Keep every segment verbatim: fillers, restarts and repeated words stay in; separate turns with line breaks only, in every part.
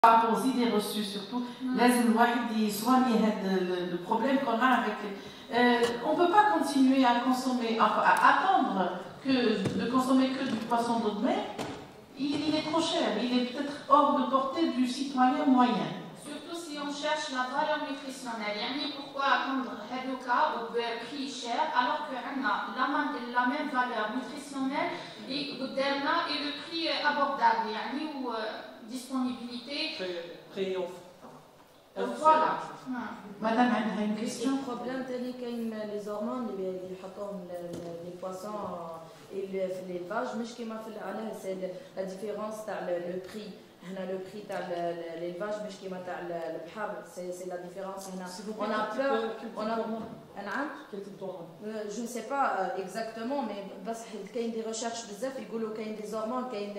par rapport aux idées reçues surtout, لازم الواحد يصواني هذا le problème qu'on a avec les... Euh, on ne peut pas continuer à consommer, à, à attendre que de consommer que du poisson d'eau de mer. Il, il est trop cher, il est peut-être hors de portée du citoyen moyen.
Surtout si on cherche la valeur nutritionnelle. Yani pourquoi attendre Hadoka au prix cher alors qu'on a la, la même valeur nutritionnelle et, et le prix abordable, yani, ou euh, disponibilité.
Prix offre.
Voilà.
Madame, elle a une question.
Le problème, c'est les hormones اللي يحطوهم les poissons et l'élevage, مش كيما في العلاه c'est la différence تاع le prix. هنا le prix تاع l'élevage مش كيما تاع البحر, c'est c'est la différence هنا. On a peur, on a نعم. Je ne sais pas exactement, mais بس كاين des recherches بزاف يقولوا كاين des hormones, كاين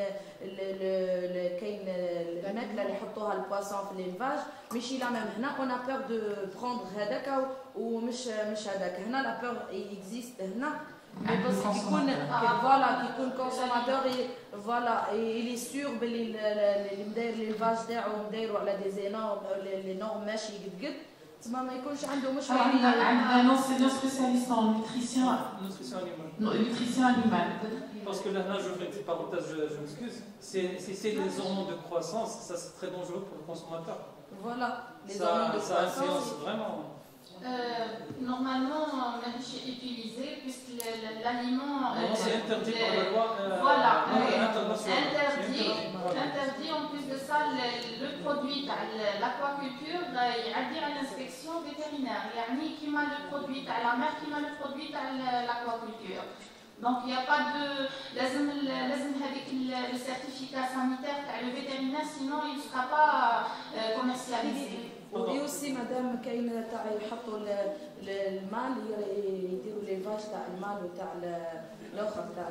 كاين الماكله اللي يحطوها البواسون في l'élevage ماشي لا ميم. هنا on a peur de prendre هذاك ومش مش هذاك. هنا la peur existe هنا. Mais parce qu'il voilà, qu'il est consommateur et voilà, et il est sûr que l'élevage تاعو مدايرو على des énormes les normes ماشي قد قد تما ما يكونش عنده مشكل.
عندنا un enseignant spécialiste en nutrition
nutrition animale.
Nutrition animale.
Parce que là, là je fais une petite parenthèse, je, je m'excuse. C'est les hormones de croissance, ça c'est très dangereux pour le consommateur.
Voilà, les
ça,
hormones de
ça
croissance.
influence vraiment.
Euh, normalement, c'est utilisé puisque l'aliment.
Euh, c'est interdit par la loi. Euh,
voilà,
euh,
interdit, interdit. Interdit en plus de ça, le, le produit, l'aquaculture, il y a l'inspection vétérinaire. Il y a le produit à la mer, qui le produit à l'aquaculture. Donc il n'y a pas de. لازم لازم هذيك le certificat sanitaire le vétérinaire, sinon il ne sera pas commercialisé.
Et aussi madame كاين تاع يحطوا المال يديروا ليفاج تاع المال وتاع الاخر تاع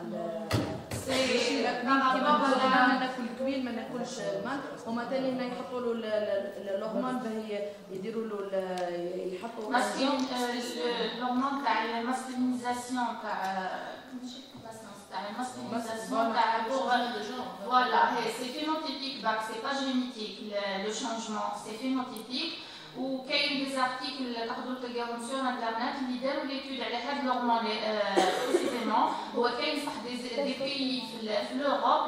سي
كيما ناكل الكويل ما ناكلش المال. هما ثاني هنا يحطوا له الهرمون باهي يديروا له يحطوا
الهرمون تاع الماسكولينيزاسيون تاع la masculinisation, voilà, c'est phénotypique, c'est pas génétique, le, le changement, c'est phénotypique. Ou qu'il y a des articles sur internet qui donnent l'étude à l'hormone précisément, ou qu'il y a des pays en Europe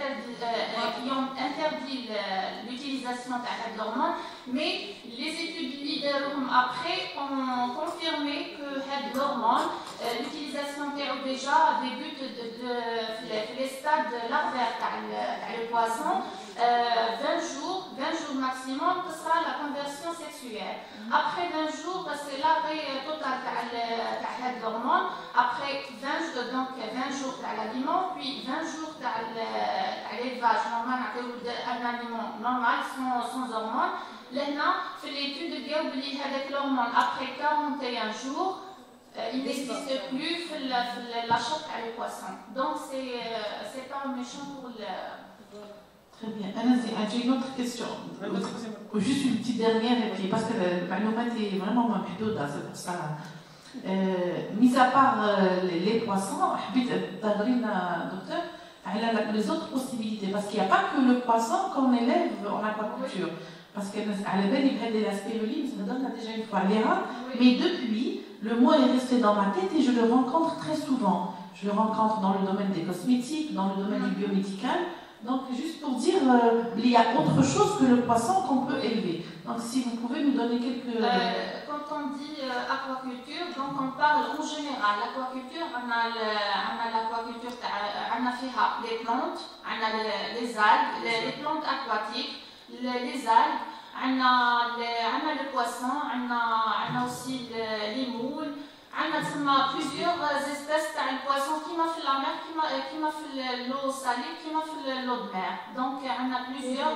qui ont interdit l'utilisation de l'hormone, mais les études leaders après ont confirmé que l'hormone, l'utilisation déjà débute de, de, de les stades larvaires du poisson, vingt jours, vingt jours maximum, ce sera la conversion sexuelle. Après vingt jours, c'est l'arrêt total de l'hormone. Après vingt jours, donc vingt jours de l'aliment, puis vingt jours de l'élevage normal, un aliment normal sans, sans hormones. Là, fait l'étude de l'hormone après quarante et un jours. Euh, il n'existe plus l'achat à le poisson. Donc c'est euh, pas méchant pour le...
Très bien. Anna, j'ai une autre question. Juste une petite dernière, et puis parce que le معلومات est vraiment محدودة, c'est pour ça. Euh, mis à part euh, les, les poissons, حبيت تهضرينا docteur على les autres possibilités, parce qu'il n'y a pas que le poisson qu'on élève en aquaculture. Parce que على بالي بهذه la spiruline, ça donne déjà une fois عليها, mais depuis le mot est resté dans ma tête et je le rencontre très souvent. Je le rencontre dans le domaine des cosmétiques, dans le domaine du biomédical. Donc, juste pour dire, euh, il y a autre chose que le poisson qu'on peut élever. Donc, si vous pouvez nous donner quelques...
Euh, quand on dit euh, aquaculture, donc on parle en général. L'aquaculture, on a l'aquaculture, on a fait les plantes, on a les algues, les, les plantes aquatiques, les, les algues, on a, les, on a le poisson, on a, on a aussi le, les moules. On a plusieurs espèces de poissons qui m'a fait la mer, qui m'a fait l'eau salée, qui m'a fait l'eau de mer. Donc on a plusieurs,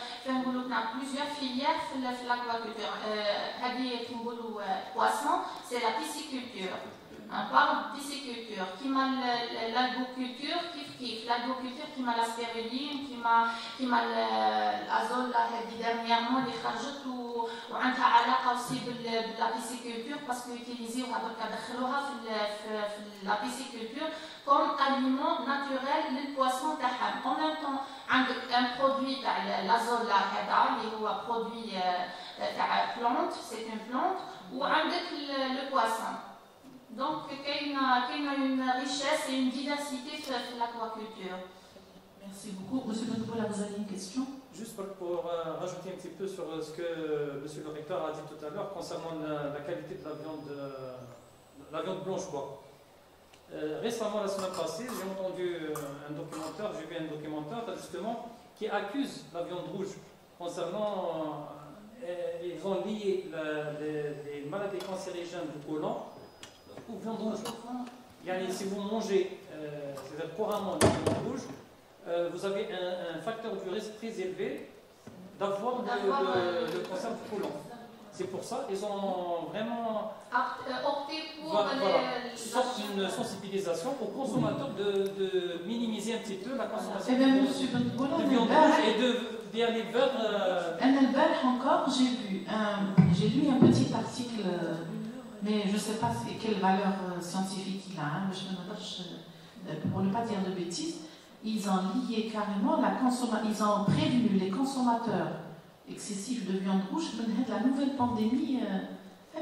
on a plusieurs filières de l'aquaculture. Les poissons, c'est la pisciculture. On parle de pisciculture, qui m'a l'algoculture, qui kiffe l'algoculture, qui m'a la spiruline, qui m'a qui m'a l'azole هذه dernièrement اللي خرجت وعندها علاقة aussi بلا pisciculture parce que utiliser وهذوك دخلوها في في la pisciculture comme aliment naturel للبواسون تاعهم. En même temps عندك un produit تاع l'azole هذا اللي هو produit تاع plante, c'est une plante وعندك le poisson. Donc, il y a une richesse et une diversité dans l'aquaculture.
Merci beaucoup. Monsieur Benboula, vous avez une question?
Juste pour, pour euh, rajouter un petit peu sur ce que Monsieur le recteur a dit tout à l'heure concernant la, la qualité de la viande, euh, la viande blanche-bois. Euh, récemment, la semaine passée, j'ai entendu un documentaire, j'ai vu un documentaire justement qui accuse la viande rouge concernant. Euh, ils ont lié la, les, les maladies cancérigènes du côlon ou viande rouge. Yani, si vous mangez, euh, c'est-à-dire couramment la viande rouge, euh, vous avez un, un facteur du risque très élevé d'avoir le, le, le cancer du côlon. C'est pour ça qu'ils ont vraiment
opté pour
voilà,
les,
sorte une sensibilisation aux consommateurs de, de minimiser un petit peu la consommation
eh bien,
de,
monsieur Benboula,
de viande rouge et de, d'y aller vers.
Euh... encore, j'ai vu, un, j'ai lu un petit article. Mais je ne sais pas quelle valeur scientifique il a, hein, je me pour ne pas dire de bêtises, ils ont lié carrément la consommation, ils ont prévenu les consommateurs excessifs de viande rouge de la nouvelle pandémie, euh,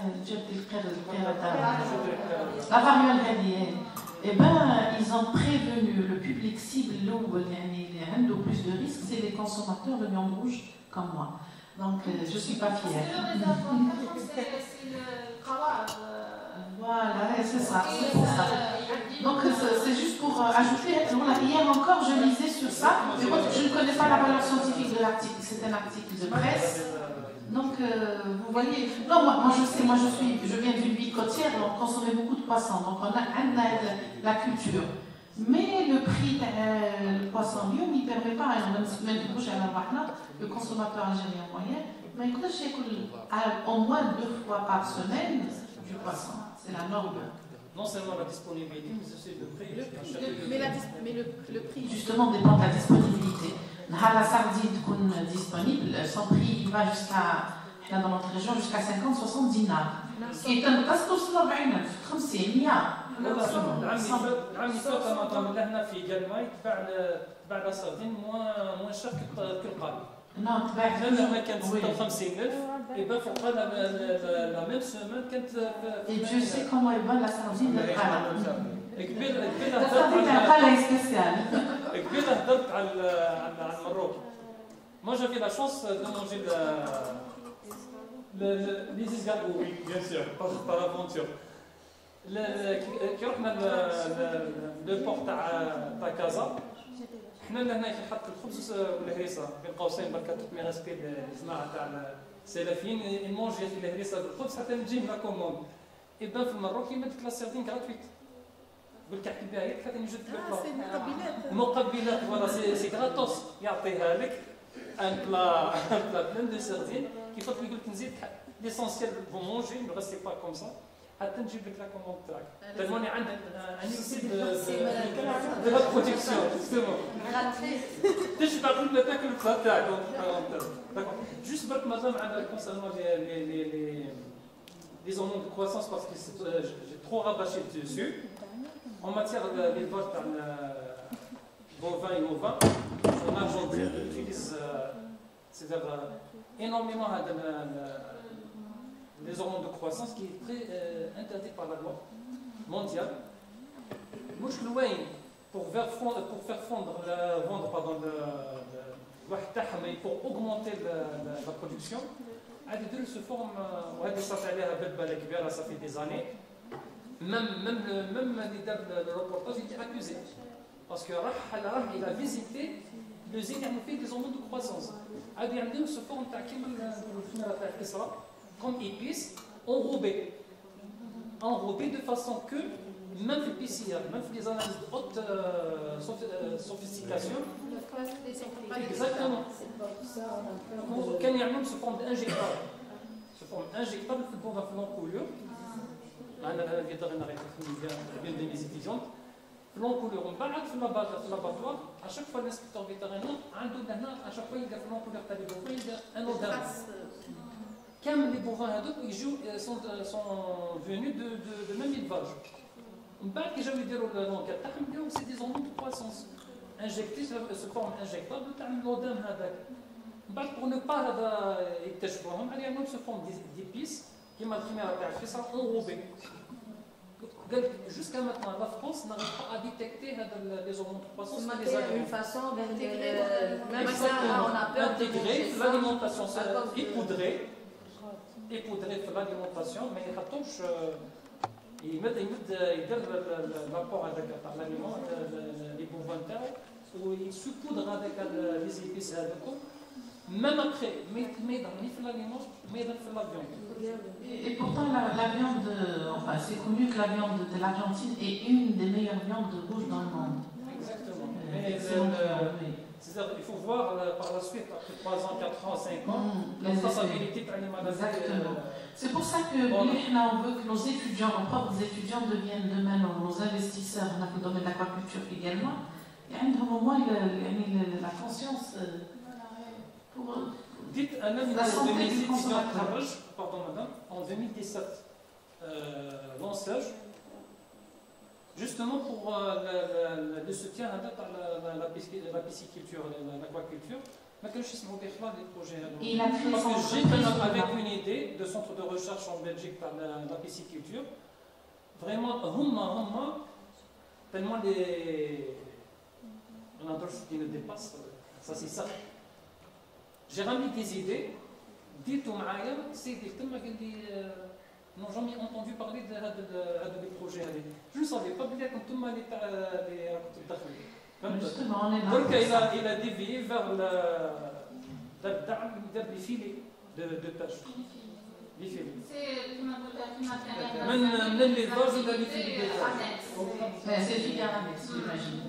la variole radienne. Eh bien, ils ont prévenu le public cible, le plus de risques, c'est les consommateurs de viande rouge comme moi. Donc, euh, je ne suis pas fière.
C'est le travail.
Voilà, c'est ça, c'est pour ça. Donc, c'est juste pour ajouter, hier encore, je lisais sur ça, mais moi, je ne connais pas la valeur scientifique de l'article, c'est un article de presse. Donc, euh, vous voyez, non, moi, moi je sais, moi je suis, je viens d'une ville côtière, on consommait beaucoup de poissons, donc on a un aide la culture. Mais le prix du euh, poisson bio ne permet pas, même le consommateur algérien moyen, mais au moins deux fois par semaine du poisson. C'est la norme.
Non seulement la disponibilité, mais aussi le prix.
Le, mais, la, mais le, le prix.
Justement, dépend de la disponibilité. La sardine est disponible, son prix il va jusqu'à, dans notre région, jusqu'à cinquante à soixante dinars. qui est un تصل أربعين ألف خمسين مية.
العام اللي فات انا طلب لهنا في جالماي تباع تباع لا سردين موان موان شاك كالقالي.
نعم تباع
لما كانت ستة وخمسين ألف يبقى فوق لا ميم سومان كانت.
Et Dieu sait comment est bonne la sardine de Qala.
كبير كبير
La sardine de Qala est spéciale.
كبير هدرت على على المروكي. Moi j'avais la chance de manger le les escargots, oui bien sûr, par aventure. كي رحنا للبورت تاع تاع كازا حنا لهنا في حط الخبز والهريسه بين قوسين بركه مي ريسبي الجماعه تاع السلفيين يمونجي في الهريسه بالخبز حتى نجي لا كوموند اي بان في المروكي مدت لا سيردين غراتويت قلت احكي بها هي حتى نوجد في المقبلات المقبلات فوالا سي سي غراتوس يعطيها لك ان بلا ان بلا بلان دو سيردين كيف قلت لك نزيد ليسونسيال فو مونجي نو ريستي با كوم سا حتى نجيب لك لا كوموند تاعك تلموني عندك اني سيت دو لا بروتيكسيون جوستومون تشبع قبل ما تاكل البلا تاعك داكور جوست برك مادام عندنا كونسيرنون لي لي لي لي زونون دو كرواسونس باسكو جي ترو راباشي dessus en matière d'élevage تاع bovin et ovin en Argentine on utilise c'est-à-dire énormément les hormones de croissance qui est très euh, interdit par la loi mondiale. Pour faire fondre, pour faire fondre, la, vendre pardon, le, le, pour augmenter la, la, la production, elle se forme, ça fait des années. Même, même, le, même le, le reportage était accusé. Parce que il a visité l'usine qui a fait des hormones de croissance. Elle se forme comme épices enrobées. Enrobées de façon que, même les P C R, même les analyses de haute euh, sophistication, exactement. Quand il y a même se forme injectable, se forme injectable pour la fenêtre coulure. انا فيتريناري بين دي ميزيتيزيون لون كولور من بعد في لاباتوار اشاك فوا الانسبكتور فيترينار عنده هنا اشاك فوا يلقى في لون كولور تاع لي بوفين يلقى ان اودام كامل لي بوفين هذوك يجوا سون سون فينو دو دو ميم ايلفاج من بعد كي جاو يديروا لونكات تاعهم لقاو سي دي زون دو كرواسونس انجكتي سو فورم انجكتابل تاع الاودام هذاك من بعد بور نو با هذا يكتشفوهم على انهم سو فورم دي بيس كيما الكاميرا تاع الفيصل اونروبي قال جوسكا ماتنا لا فرونس n'arrive pas à détecter هذا لي زون دو كرواسونس
ما كاين اون فاسون ميم ça on a peur de
intégrer l'alimentation époudrée époudrée في l'alimentation ما يحطوش يمد يمد يدير لابور هذاك تاع الاليمون لي بوفان تاعو ويسوبودر هذاك لي زيبيس هذوك même après ما يضر ني في الاليمون ما يضر في لا viande.
Et pourtant la, la viande, enfin c'est connu que la viande de l'Argentine est une des meilleures viandes rouges dans le monde.
Exactement. Mais c'est-à-dire il faut voir par la suite après trois ans, quatre ans, cinq ans mmh, la traçabilité de l'animal.
Exactement. C'est pour ça que bon, on veut que nos étudiants, nos propres étudiants deviennent demain nos, nos investisseurs dans le domaine de l'aquaculture également. Il y a au moins le, le, la conscience pour
dites un ami en deux mille dix-sept, pardon madame, en deux mille dix-sept, euh, lancage, justement pour euh, le, le, le soutien à la, la, la, la pisciculture, l'aquaculture. ما كانوش يسمعوا بإخلاص des projets. Parce que j'ai avec une idée de centre de recherche en Belgique par la, la pisciculture. Vraiment, hum hum tellement les on a d'autres qui nous dépassent. Ça c'est ça. J'ai ramené des idées. Dites-moi, Maïa, c'est des thèmes qui n'ont jamais entendu parler de des projets. Je ne savais pas bien quand tout le monde était
Justement, on est là.
Donc il a, il a dévié vers le, vers les filets de, de pêche. Les filets. Même l'élevage, il a les filets de pêche.
C'est les filets annexes, j'imagine.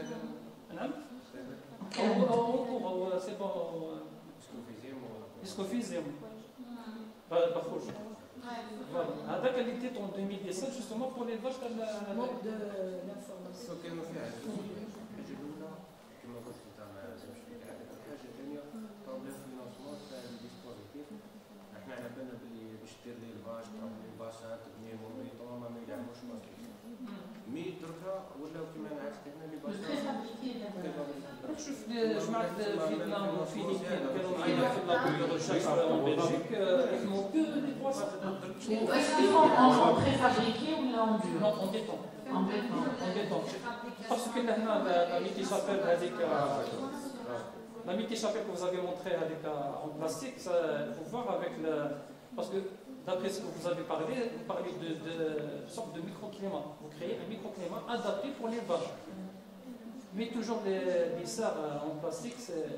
C'est bon. Escofisme. Parfois. Voilà. هذاك اللي était en deux mille dix-sept justement pour l'élevage de la
manque de l'information.
كانوا فيها الحاجه الاولى كما قلت انت ما لازمش فيك هذاك الحاجه الثانيه طلب الفينانسمون تاع الديسبوزيتيف. احنا على بالنا باللي باش دير ليلفاج تروح للباسان تبني مونيطون ما يدعموش مصري مي دركا ولاو كيما نعرف حنا لي باسان
شوف جماعة فيتنام وفيليبين كانوا معايا في لابوري ريشيرش en Belgique ils font que des poissons.
Est-ce qu'ils font en préfabriqué ou en dur?
Non, en béton.
En béton.
En béton. Parce que là, la Miti Chapelle avec la Miti Chapelle que vous avez montré avec en plastique, il faut voir avec le parce que d'après ce que vous avez parlé, vous parlez de, de, de sorte de microclimat. Vous créez un microclimat adapté pour l'élevage. Mais toujours les, les serres en plastique, c'est.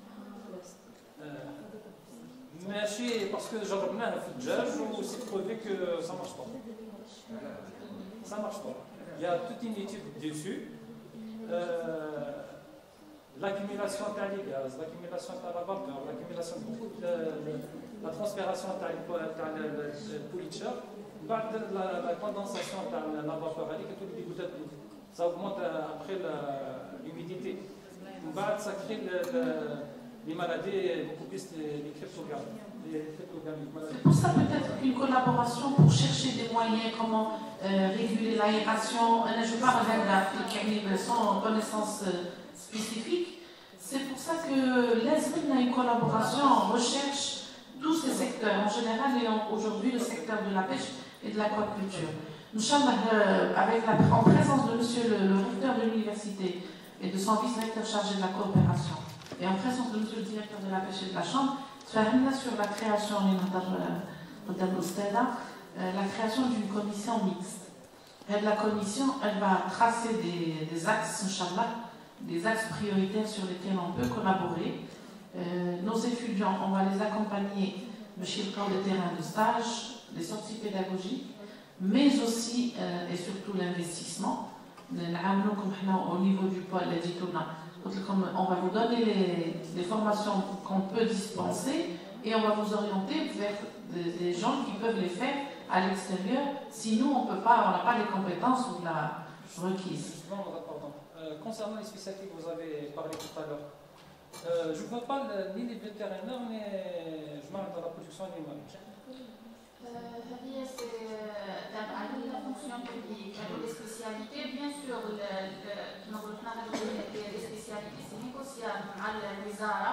ماشي parce que جربناها في الدجاج وسي prouvé que ça marche pas. Ça marche pas. Il y a toute une étude dessus. Euh, l'accumulation de les gaz, l'accumulation de la vapeur, l'accumulation de beaucoup de la transpiration de la pouliture, la, la condensation de la vapeur, ça augmente après l'humidité. Ça crée le, le, les maladies beaucoup plus les cryptogames.
C'est pour ça peut-être qu'une collaboration pour chercher des moyens, comment euh, réguler l'aération, je parle d'un sans connaissance spécifique. C'est pour ça que l'Esmine a une collaboration en recherche, tous ces secteurs, en général, et aujourd'hui le secteur de la pêche et de l'aquaculture. Nous sommes euh, avec la, en présence de monsieur le, le recteur de l'université et de son vice-recteur chargé de la coopération, et en présence de monsieur le directeur de la pêche et de la chambre, sur la création, la création d'une commission mixte. Et la commission, elle va tracer des, des axes, Inch'Allah, des axes prioritaires sur lesquels on peut collaborer. Euh, nos étudiants, on va les accompagner chez le camp de terrain de stage, les sorties pédagogiques, mais aussi euh, et surtout l'investissement. Au niveau du pôle, on va vous donner les, les formations qu'on peut dispenser et on va vous orienter vers des, des gens qui peuvent les faire à l'extérieur. Sinon, on peut pas, on n'a pas les compétences ou la requise.
Pardon. Euh, concernant les spécialités que vous avez parlé tout à l'heure, euh, je ne vois pas le, ni les vétérinaires ni je parle de la production animale.
هذه تابعة للفونكسيون بوبليك، هذو لي سبيسياليتي بيان سور كيما قلنا هذو لي سبيسياليتي سي نيغوسيابل مع الوزارة.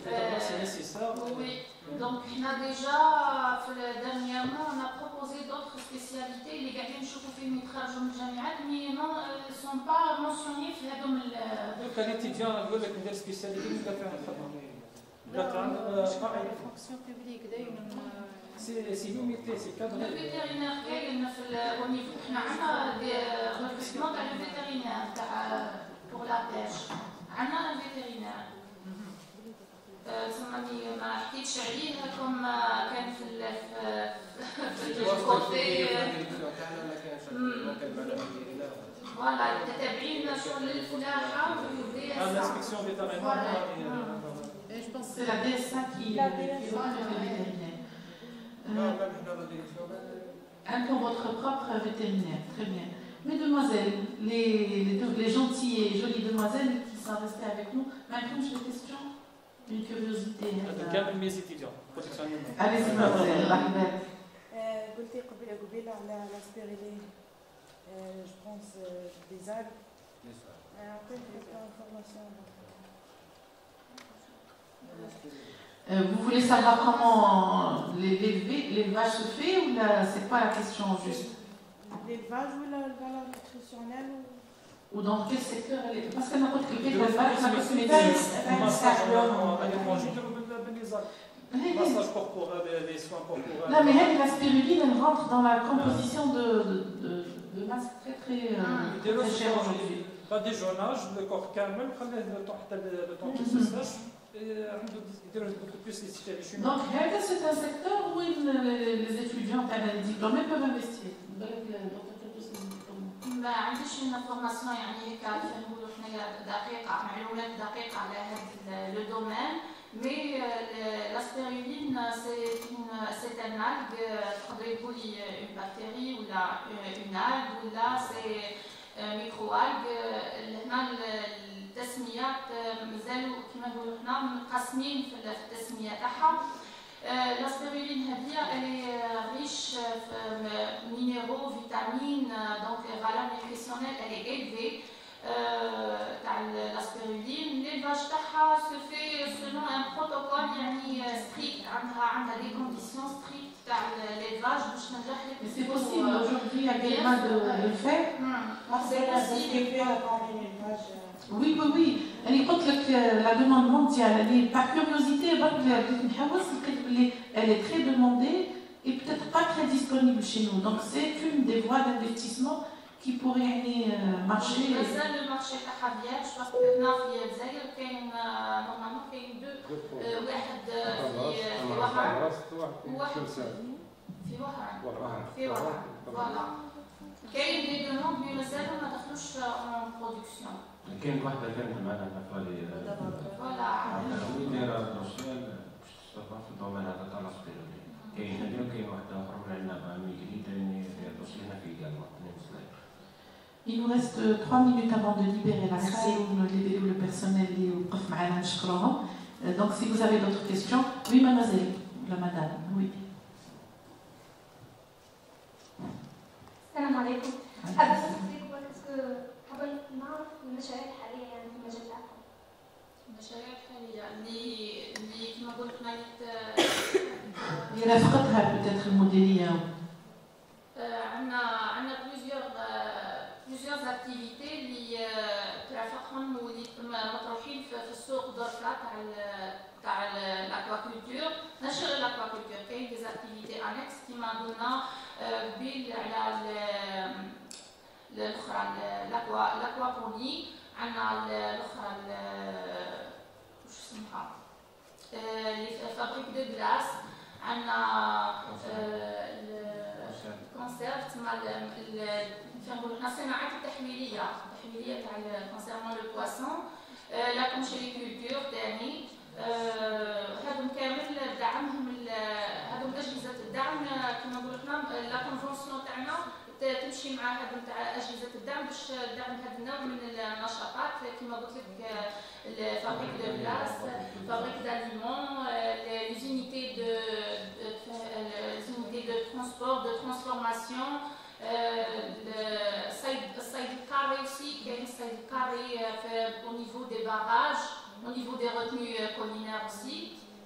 Oui, donc on a déjà dernièrement on a proposé d'autres spécialités اللي قاعدين نشوفوا فيهم يتخرجوا من الجامعات mais non ne sont pas mentionnés في هذوم ال.
Donc un étudiant يقول لك ندير سبيسياليتي مش قادر فيها الخدمة. لا
فونكسيون بوبليك دائما
سي سي ليميتي سي كادر.
الفيترينير كاين في الونيفو حنا عندنا ريكروتمون تاع الفيترينير تاع بور لا بيش عندنا الفيترينير سمعني ما حكيتش عليه كم كان في في الكوتي فوالا تتابعين شغل الفلاحه والدي اس.
الانسبكسيون فيترينير.
Je pense que c'est la D S A qui qui recrute les vétérinaires. Un pour votre propre vétérinaire, très bien. Mesdemoiselles, les, les, les gentilles et jolies demoiselles qui sont restées avec nous, maintenant j'ai des questions, une curiosité.
كامل mes étudiants.
Allez-y, mademoiselle, Rahmet.
قلتي قبيله قبيله على الاسبيريلين جو بونس دي زال عطيت انفورماسيون.
Euh, vous voulez savoir comment l'élevage se fait ou c'est pas la question juste?
L'élevage ou la valeur nutritionnelle
ou dans quel secteur elle est? Parce qu'elle n'a pas de l'élevage, elle n'a pas de médecine. Non mais elle, la spiruline, elle rentre dans la composition de, de, de, de masse très très, euh, très chère aujourd'hui.
Pas déjonnage, le corps calme, le temps le temps qu'il se sèche.
Donc, c'est un secteur où les étudiants les diplômés peuvent investir.
ما عنديش انفورماسيون يعني هيك كيف نقولوا حنايا دقيقه معلومات دقيقه على هذا لو دومين مي لاسبيرولين سي ان algue تقدري تقولي اون بكتيري ولا اون algue ولا سي ميكرو algue. هنا التسميات مازالوا كما نقولوا حنا مقسمين في التسميه تاعها. لاسبيرولين هذه اللي ريش في مينيرو فيتامين دونك فالور نيوتريسيونيل اللي ايلفي تاع لاسبيرولين. ليلفاج تاعها سو في سولون ان بروتوكول يعني ستريكت عندها عندها دي كونديسيون ستريكت تاع ليلفاج باش تنجح لك.
سي بوسيبل aujourd'hui il y a des moyens de le faire.
C'est possible.
Oui, oui, oui. Elle écoute la demande mondiale. Elle est par curiosité, elle est très demandée et peut-être pas très disponible chez nous. Donc c'est une des voies d'investissement qui pourrait marcher.
Le marché تاعها je pense que هنا في الجزائر كاين نورمالمون كاين دو واحد في وهران وواحد في وهران في وهران فوالا كاين دي دوموند مي مازالوا ما دخلوش اون برودكسيون.
كاين واحدة كانت معنا نفالي
فوالا
دايرة دوسيال باش تستضاف في الدومين هذا تاع لاسبيرولين. كاين هذه وكاين واحدة أخرى من عندنا بعمل جديد اللي فيها دوسيال في كالما.
Il nous reste trois minutes avant de libérer la salle où le personnel est au prof معنا نشكرهم. Donc si vous avez d'autres questions, oui mademoiselle, la madame, oui.
السلام عليكم. حابة نسألك بس قبل نعرف المشاريع الحالية يعني في المجال تاعكم.
المشاريع الحالية اللي اللي كما قلت مالت
اللي رافقتها بتاتر المديرية.
عندنا عندنا بليزيور بليزيور اكتيفيتي اللي ترافقهم واللي مطروحين في السوق دركا تاع تاع الاكواكولتور. نشر الاكواكولتور كاين دي اكتيفيتي انكس كيما قلنا بيل على الاخرى الاكوا الاكوابوني. عندنا الاخرى واش اسمها اللي فابريك دو غلاس. عندنا الكونسيرف تما نقولوا حنا الصناعات التحويليه التحويليه تاع كونسيرمون لو بواسون. لا كونشيريكولتور ثاني. هادو كامل دعمهم هادو اجهزه الدعم كما نقولوا حنا لا وتمشي مع هذا نتاع اجهزه الدعم باش دعم هذا النوع من النشاطات كما قلت لك الفابريك دو بلاس فابريك داليمون لي زونيتي دو لي زونيتي دو ترونسبور دو ترانسفورماسيون الصيد الصيد القاري aussi كاين الصيد القاري au niveau des barrages au niveau des retenues collinaires aussi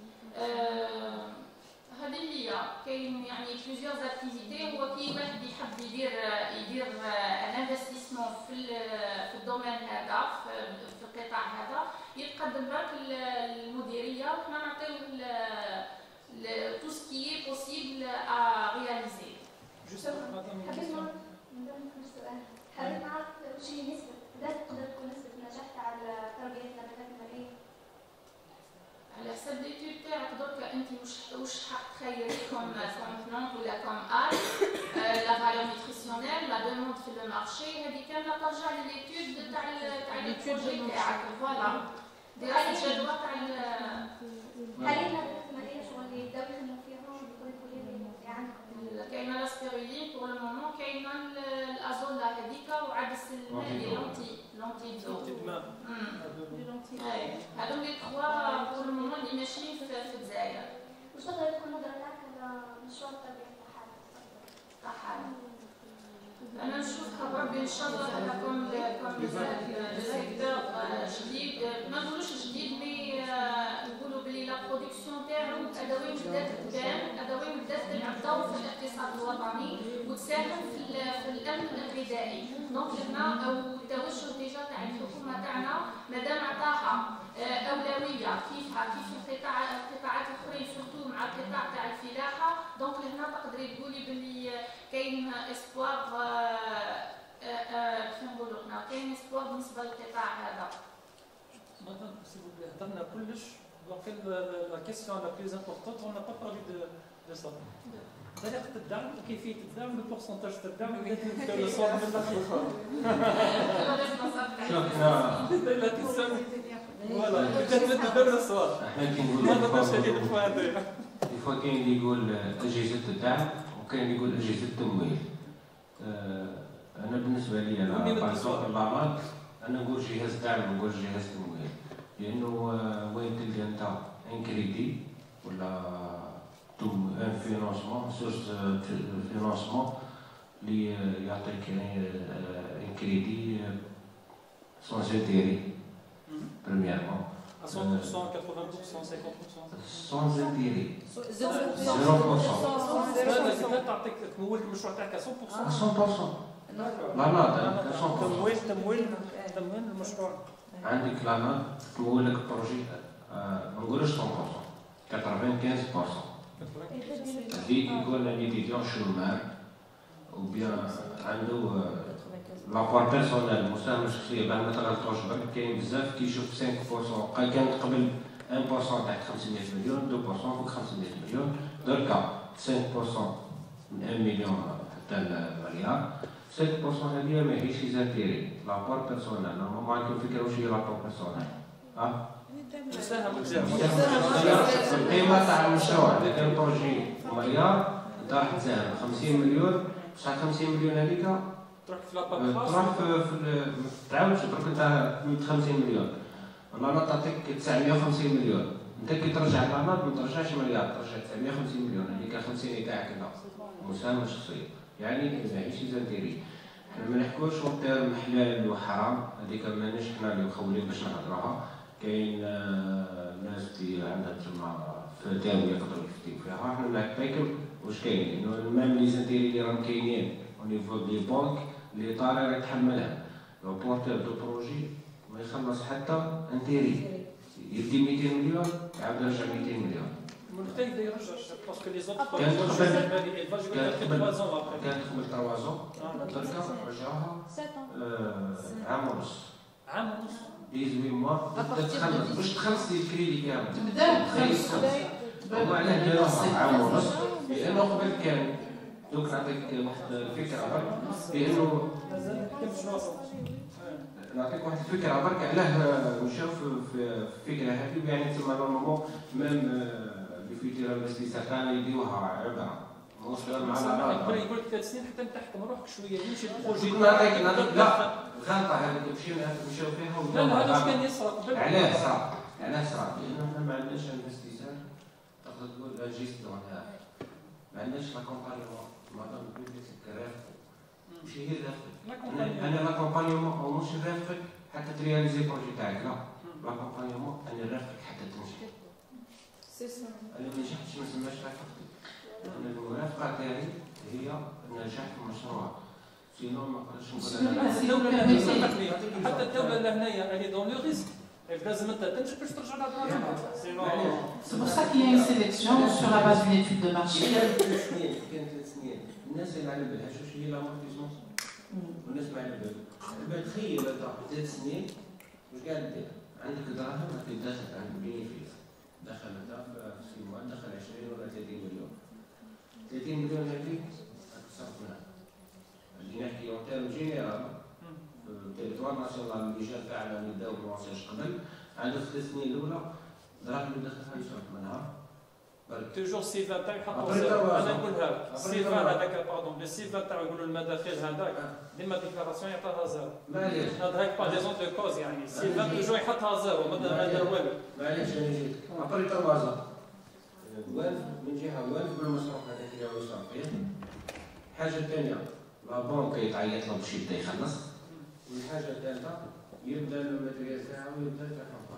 هذه هي كاين يعني بليزيور اكتيفيتي. هو كي واحد يحب يدير يدير ان انفستيسمون في في الدومين هذا في القطاع هذا يتقدم برك المديريه وحنا نعطيوه تو سكي بوسيبل ا رياليزي.
حبيت نعرف سؤال حبيت نعرف وش هي نسبه لا تقدر تكون نسبه النجاح تاع تربيه النباتات المائيه
على حسب ليتود تاعك درك انت واش واش حق تخيري كوم كوم بلانت ولا كوم ار لا فالور نيوتريسيونيل لا دوموند في لو مارشي هذه كامله ترجع لليتود تاع تاع البروجي تاعك فوالا دراسه جدوى تاع
حاليا النباتات المائيه شغل اللي يبداو يخدموا فيهم يقولوا لي اللي عندكم
كاينه لا سبيرولين بور لو مومون كاينه الازولا هذيك وعدس الماء لونتي لونتي دو هذوم لي تخوا بور لو مومون اللي ماشيين في الجزائر.
واش تقدر تكون النظره تاعك على مشروع التربيه تاع
الطحالب؟ انا نشوفها بربي ان شاء الله هذا كوم كوم سيكتور جديد ما نقولوش جديد مي نقولوا بلي لا برودكسيون تاعو ادوات بدات تبان ادوات بدات تلعب دور في الاقتصاد الوطني وتساهم في في الامن الغذائي. دونك هنا التوجه ديجا تاع الحكومه تاعنا مادام عطاها اولويه كيفها كيف القطاع القطاعات الاخرين سورتو مع القطاع تاع الفلاحه. دونك هنا تقدري تقولي بلي كاين اسبوار كيف نقولوا هنا كاين اسبوار بالنسبه للقطاع هذا.
Madame, s'il vous plaît, هضرنا كلش باقي لا كيسيون لا بليز امبورطونت اون با بارلي دو دو سا. طريقة الدعم وكيفية الدعم والبورسونتاج تاع الدعم اللي نبداو نوصلوا من الاخر. لا تسمى فوالا بدات نبداو الصوت.
احنا كي نقولوا
ما نقدرش هذه الفوا هذه.
الفوا كاين اللي يقول اجهزة الدعم وكاين اللي يقول اجهزة التمويل. انا بالنسبة لي انا بارزوق اللامات انا نقول جهاز دعم ونقول جهاز تمويل لانه وين تلقى انت ان كريدي ولا ان فينونسمون سورس فينونسمون اللي يعطيك ان كريدي سون انتيري بريميرمون
cent pour cent, quatre-vingts pour cent, cinquante pour cent.
Sans intérêt.
zéro pour cent. لا تعطيك تمول المشروع تاعك cent pour cent.
cent pour cent. لا لا cent pour cent.
تمويل تمويل تمويل المشروع.
عندك لانا تمول لك بروجي ما نقولوش cent pour cent. quatre-vingt-quinze pour cent. هذيك يكون ليديتيون شومان وبيان عنده لابوار بيرسونيل المساهمه الشخصيه باه ما تغلطوش برك كاين بزاف كيشوف خمسة بالمئة كانت قبل واحد بالمئة تاع خمسمية مليون اثنين بالمئة فوق خمسمية مليون دركا خمسة بالمئة من واحد مليون حتى المليار خمسة بالمئة هذه ماهيش زانتيري لابوار بيرسونيل نورمالمون عندكم فكره واش هي لابوار بيرسونيل ها
مساهمه بزاف
القيمه تاع المشروع اذا كان بروجي مليار انت راح تساهم خمسين مليون بصح خمسين مليون هذيك
تروح في لاباك
تروح في في تعاودش درك انت مية وخمسين مليون والله تعطيك تسعمية وخمسين مليون انت كي ترجع للنهار ما ترجعش مليار ترجع تسعمية وخمسين مليون هذيك خمسين تاعك انت مساهمه شخصيه يعني ماهيش زانتيري حنا ما نحكوش اون حلال وحرام هذيك ماناش حنا اللي مخولين باش نهضروها كاين ناس اللي عندها تما فتاوي يقدروا يفتيو فيها حنا نعطيكم واش كاين لانه المال لي زانتيري اللي راهم كاينين au niveau des banques اللي طالع يتحملها لو بورتور دو بروجي ما يخلص حتى انتيري يدي مئتين مليون يعاود يرجع مئتين مليون
المختلف ما يرجعش باسكو لي زوط
كانت قبل كانت قبل ثلاثة زون دركا رجعوها عام ونص
عام ونص
ديزوي موا بدات تخلص باش تخلصي الكريدي كامل
تبدا تخلص
هو علاه داروها عام ونص لانه قبل كان دوك نعطيك واحد الفكره برك لانه نعطيك واحد الفكره برك علاه مشاو في الفكره هذه يعني تما نورمالمون ميم لي فيتير انفستيسور تاعنا يديوها عبره مش غير مع العراض.
يقول لك ثلاث سنين حتى نتحكم روحك شويه يمشي البروجي.
نعطيك نعطيك لا غلطه هذيك نمشيو نمشيو فيها.
لا لا هذا واش كان يصرى قبل.
علاش صرا؟ علاش صرا؟ لأن حنا ما عندناش انفستيسور تقدر تقول لا جيستيون تاعها. ما عندناش لا كومبانيون مادام بيبليك رافق. ماشي هي رافق. أنا لا كومبانيون مش رافق حتى ترياليزي البروجي تاعك لا. لا كومبانيون أنا رافق حتى تنجح. أنا ما نجحتش ما نسماش رافقتي. أنا المرافقة تاعي هي النجاح في المشروع. سينو ما نقدرش نقول
حتى الدولة لهنايا اللي دون لو ريسك لازم انت تنجح باش ترجع لها. سينو
C'est pour ça qu'il y a une sélection sur la base d'une étude de marché.
كان ثلاث سنين كان ثلاث سنين الناس اللي على بالها شو هي لامورتيزمون والناس ما على بالها. تخيل انت ثلاث سنين واش قاعد دير؟ عندك دراهم راك داخل عندك بينيفيس دخل انت في سيموا دخل عشرين ولا ثلاثين مليون. ثلاثين مليون هذيك صرفناها. اللي نحكي اون تيرم جينيرال في التيريتوار ناسيونال اللي جا تاعنا اللي داو بلونساج قبل عنده ثلاث سنين الاولى دراهم اللي دخلها يصرف منها.
توجور السيفا تاعي يحطوا زيرو. انا نقولها لك السيفا هذاك باردون بالسيفا تاعو يقولوا المداخل هذاك ديما ديكلاراسيون يعطيها زيرو.
معليش
هذا هاك با ديزون دو كوز يعني السيفا توجور يحطها زيرو ما دار والو.
معليش انا جيت ابري تروازا وين من جهه وين بالمصروف هذاك اللي هو يصرف فيه. الحاجه الثانيه لا بنك يتعيط له باش يبدا يخلص. والحاجه الثالثه يبدا الماتريال تاعو يبدا يتحفظ.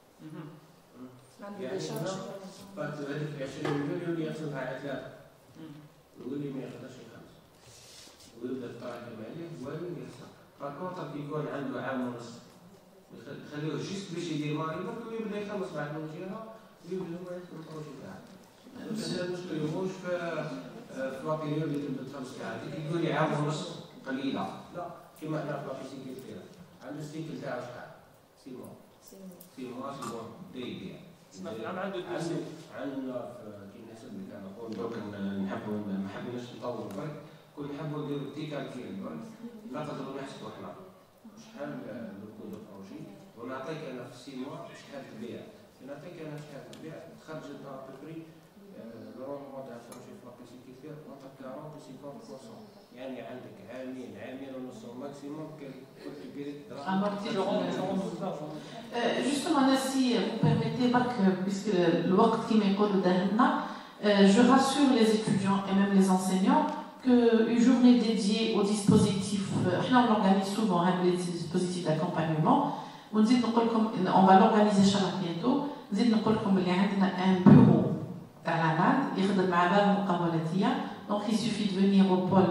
يعني بعد هذيك عشرين مليون يولي يحسبها على ثلاثة يولي ما يقدرش يخلص ويبدا التراكم عليه وين يخسر. فالكونتر كيكون عنده عام ونص يخليوه جيست باش يدير ماريبر ويبدا يخلص بعد من جهه ويبدا هو يخدم البروجي تاعه. هذا المشكل يخرج في في لا بيريود اللي تبدا تخلص فيها هذيك يقول لي عام ونص قليله لا كيما حنا في لابيسيكيل كذا عنده السيكل تاعو شحال؟ سي موا سي موا سي موا بدا يبيع.
نعم عنده
عندنا عندنا كي نحسب لك انا نقول دوك نحبوا ما حبيناش نطوروا برك كل نحبوا نديروا تي كالكيل برك نقدروا نحسبوا احنا شحال نكون البروجي ونعطيك انا في سي موا شحال تبيع نعطيك انا شحال تبيع تخرج لنا ابري لو روندمون تاع البروجي في لابيسي كيفير نعطيك أربعين خمسين بالمية يعني عندك عامين عامين ونص ماكسيموم كل بيريد
Euh, justement, si vous permettez, puisque le waqt qui m'écoute d'Ahna, je rassure les étudiants et même les enseignants qu'une journée dédiée au dispositif, on organise souvent les dispositifs d'accompagnement, on va l'organiser chaque bientôt, on a un bureau à la N A D, donc il suffit de venir au pôle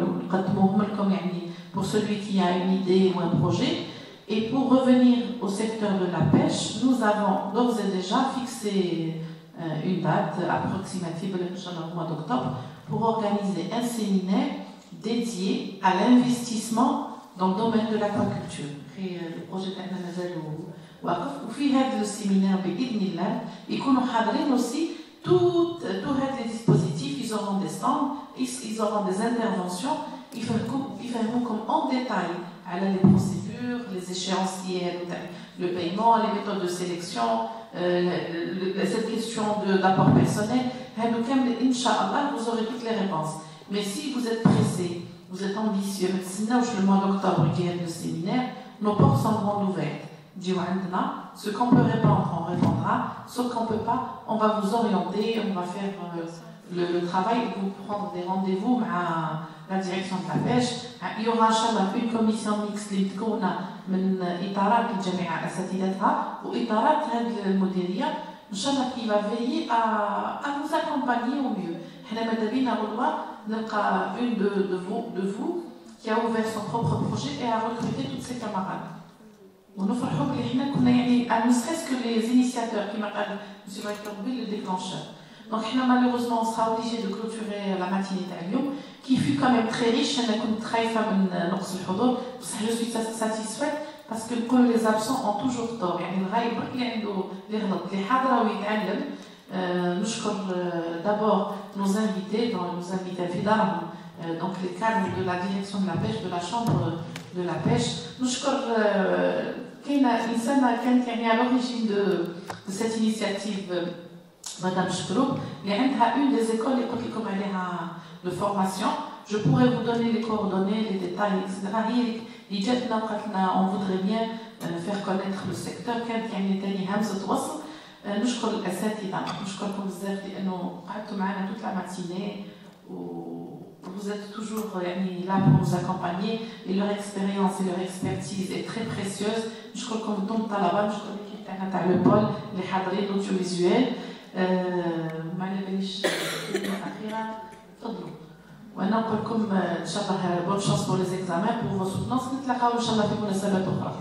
pour celui qui a une idée ou un projet. Et pour revenir au secteur de la pêche, nous avons d'ores et déjà fixé euh, une date approximative, au mois d'octobre, pour organiser un séminaire dédié à l'investissement dans le domaine de l'aquaculture. Et euh, le projet Tanamazal ou في هذا السيمينار بإذن الله يكونوا حاضرين aussi tous les dispositifs, ils auront des stands, ils, ils auront des interventions, ils feront comme en détail les procédures, les échéanciers, le paiement, les méthodes de sélection, euh, le, cette question d'apport personnel. Inch'Allah, vous aurez toutes les réponses. Mais si vous êtes pressé, vous êtes ambitieux, le mois d'octobre, qui est le séminaire, nos portes sont grandes ouvertes. Ce qu'on peut répondre, on répondra. Ce qu'on ne peut pas, on va vous orienter, on va faire euh, le, le travail, vous prendre des rendez-vous à la direction de la pêche. Il y aura une commission mixte qui تكون من إطارات الجامعة أساتذتها وإطارات هذه المديرية إن شاء الله qui va veiller à, à vous accompagner au mieux. حنا ماذا بينا غدوة نلقى une de, de, vous, de vous qui a ouvert son propre projet et a recruté toutes ses camarades. ونفرحوا بلي حنا كنا يعني ne serait-ce que les initiateurs كما قال M. Victor Bill le déclencheur. Donc malheureusement on sera obligé de clôturer la matinée تاع اليوم qui fut quand même très riche. أنا كنت خايفة من نقص الحضور بصح je suis satisfaite parce que كل les absents ont toujours tort. يعني الغايب برك اللي عنده اللي غلط اللي حاضر ويتعلم. نشكر d'abord nos invités nos invités في دارهم donc les cadres de la direction de la pêche de la chambre de la pêche. نشكر كاينة إنسانة كانت يعني à l'origine de, de cette initiative Madame Chkroub, اللي عندها une des écoles اللي قلت لكم عليها de formation. Je pourrais vous donner les coordonnées, les détails, et cetera. هي اللي جاتنا وقالت لنا on voudrait bien faire connaître le secteur. كانت يعني تاني همزة وصل. نشكر الأساتذة، نشكركم بزاف لأنه قعدتوا معنا toute la matinée و vous êtes toujours يعني là pour nous accompagner et leur expérience et leur expertise est très précieuse. نشكركم انتم الطلبة، نشكر l'équipe تاعنا تاع لو بول اللي حاضرين audiovisuel. ما على باليش كلمة أخيرة، تفضلوا. وأنا نقول لكم إن شاء الله bonne chance pour les examens pour vos soutenances. نتلاقاو إن شاء الله في مناسبات أخرى.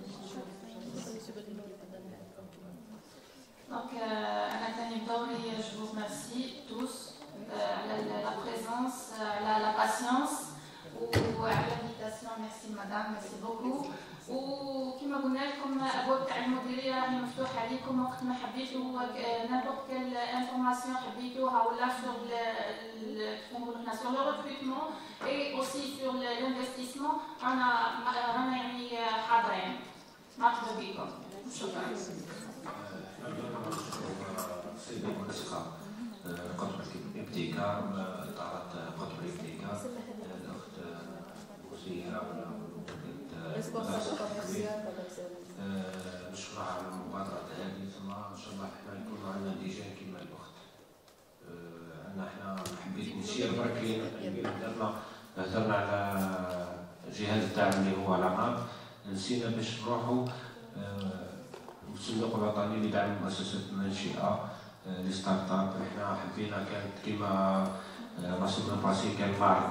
Donc, euh, Anna Tani Baouri, je vous remercie tous euh, la, la, la présence, la, la patience ou l'invitation. Merci madame, merci beaucoup. وكما قلنا لكم ابواب تاع المديريه راهي مفتوحه عليكم وقت ما حبيتوا نابورت كال انفورماسيون حبيتوها ولا سور كيف نقولوا هنا سور لو ريكروتمون اي اوسي سور الانفستيسمون رانا رانا يعني حاضرين. مرحبا بكم. شكرا.
سيدي المنسقة قطب الابتكار، إدارة قطب الابتكار، الأخت المسيرة نشكرها على المبادرة هذه. ثم إن شاء الله حنا نكونوا عندنا لجان كيما الأخت. أنا حنا حبيت نشير برك درنا هضرنا على جهاز الدعم اللي هو العقاب، نسينا باش نروحوا الصندوق الوطني لدعم المؤسسات الناشئة لي ستارت اب. احنا حبينا كانت كيما رسول الباسي كان معرض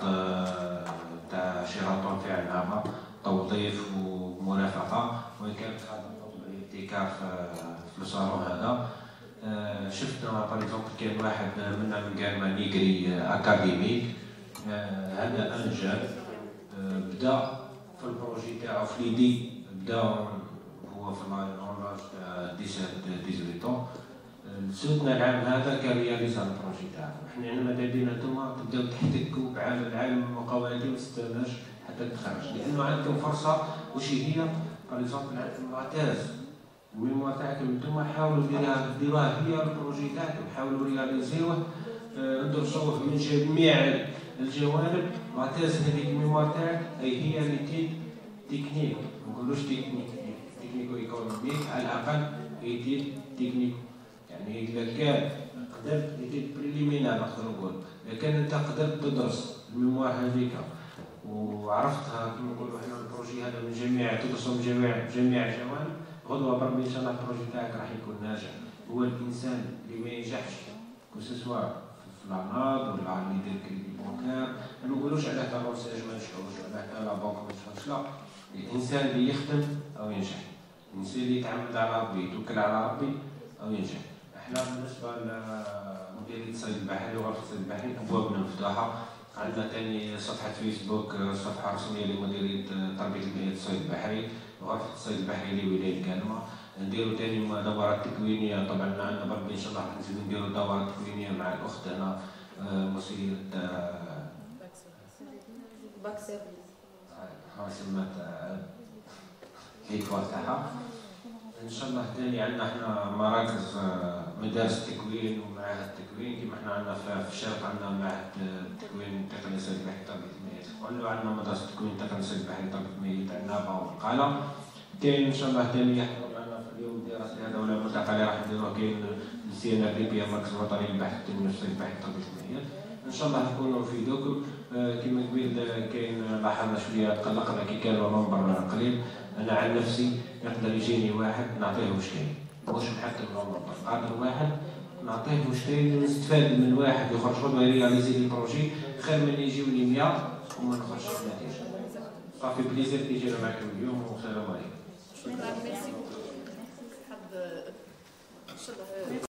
تاع شيراتون في عنابة، توظيف ومرافقة، وين كانت خدمة الابتكار في الصالون هذا. شفنا باريزومبل كان واحد منا من قالما نيغري اكاديميك، هذا انجب بدا في البروجي تاعو في ليدي، بدا هو في العمر تاع سبعطاش طون. سودنا العام هذا كان رياليزا البروجي تاعو. احنا عندما تبدينا نتوما تبداو تحتكوا بعالم العالم المقاولاتي وما تستناش حتى تخرج، لانه عندكم فرصه. وش هي؟ باريزومبل عندكم معتاز الميموار تاعكم نتوما حاولوا ديروها هي البروجي تاعكم، حاولوا رياليزيوه، ندرسوه من جميع الجوانب. معتاز هذيك الميموار تاعك اي هي ليتيد تكنيك، ما نقولوش تكنيك تكنيكو ايكونوميك، على الاقل ليتيد تكنيك. يعني اذا كان قدرت ليتيد بريليمينار نقدروا نقول، اذا كان انت قدرت تدرس الميموار هذيك وعرفتها كما نقولوا احنا البروجي هذا من جميع تدرسوا من جميع جميع الجوانب، غدوه بربي ان شاء الله البروجي تاعك راح يكون ناجح. هو الانسان اللي ما ينجحش كوسوسوا في العناض ولا اللي يدير كريدي بونكار، ما نقولوش على تاع الروساج ما نجحوش ولا تاع لا بنك ما نجحوش، لا. الانسان اللي يخدم او ينجح، الانسان اللي يتعامل على ربي يتوكل على ربي او ينجح. احنا بالنسبه لمديريه الصيد البحري وغرفه الصيد البحري ابوابنا مفتوحه. عندنا ثاني صفحه فيسبوك، صفحه رسميه لمديريه تربيه المياه الصيد البحري وغرفه الصيد البحري لولايه الكلمه. نديروا ثاني دورات تكوينيه، طبعا عندنا بربي ان شاء الله نزيدوا نديروا دورات تكوينيه مع الاخت هنا مسيره
باك سيرفيس
ها سمات الكيكوال تاعها. ان شاء الله ثاني عندنا احنا مراكز مدارس تكوين ومعاهد تكوين، كيما احنا عندنا في الشرق عندنا معهد تكوين تقني الصيد البحري تربيه المياه تقول وعندنا مدرسه تكوين تقني الصيد البحري تربيه المياه تاع عنابه والقاله. كاين ان شاء الله ثاني يحضر معنا في اليوم الدراسي هذا ولا الملتقى اللي راح نديروه كاين نسينا ليبيا المركز الوطني للبحث التنميه الصيد البحري تربيه المياه. ان شاء الله نكونوا نفيدوكم. كما قبيل كاين لاحظنا شويه تقلقنا كي كان المنبر قليل. انا عن نفسي يقدر يجيني واحد نعطيه واش كاين، واش محتاج المنبر قادر واحد نعطيه واش كاين، نستفاد من واحد يخرج غدوه يرياليزي لي بروجي خير من يجيوني مية وما نخرجش النتيجه. صافي بليزير تيجينا معكم اليوم والسلام عليكم.